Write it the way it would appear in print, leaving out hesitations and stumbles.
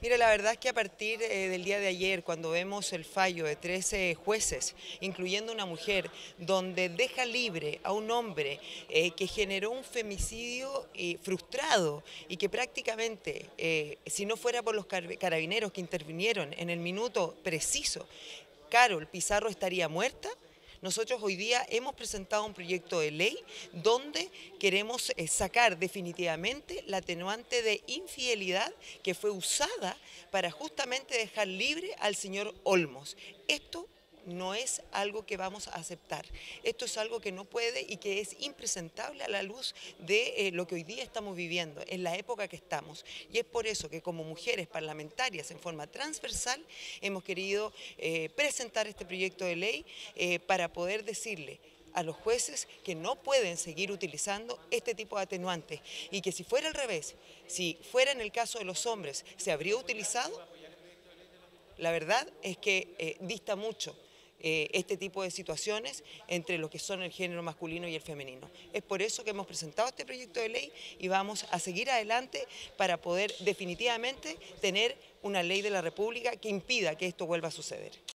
Mira, la verdad es que a partir del día de ayer, cuando vemos el fallo de 13 jueces, incluyendo una mujer, donde deja libre a un hombre que generó un femicidio frustrado y que prácticamente, si no fuera por los carabineros que intervinieron en el minuto preciso, Carol Pizarro estaría muerta. Nosotros hoy día hemos presentado un proyecto de ley donde queremos sacar definitivamente la atenuante de infidelidad que fue usada para justamente dejar libre al señor Olmos. Esto no es algo que vamos a aceptar. Esto es algo que no puede y que es impresentable a la luz de lo que hoy día estamos viviendo, en la época que estamos. Y es por eso que como mujeres parlamentarias en forma transversal hemos querido presentar este proyecto de ley para poder decirle a los jueces que no pueden seguir utilizando este tipo de atenuantes y que si fuera al revés, si fuera en el caso de los hombres, se habría utilizado. La verdad es que dista mucho este tipo de situaciones entre lo que son el género masculino y el femenino. Es por eso que hemos presentado este proyecto de ley y vamos a seguir adelante para poder definitivamente tener una ley de la República que impida que esto vuelva a suceder.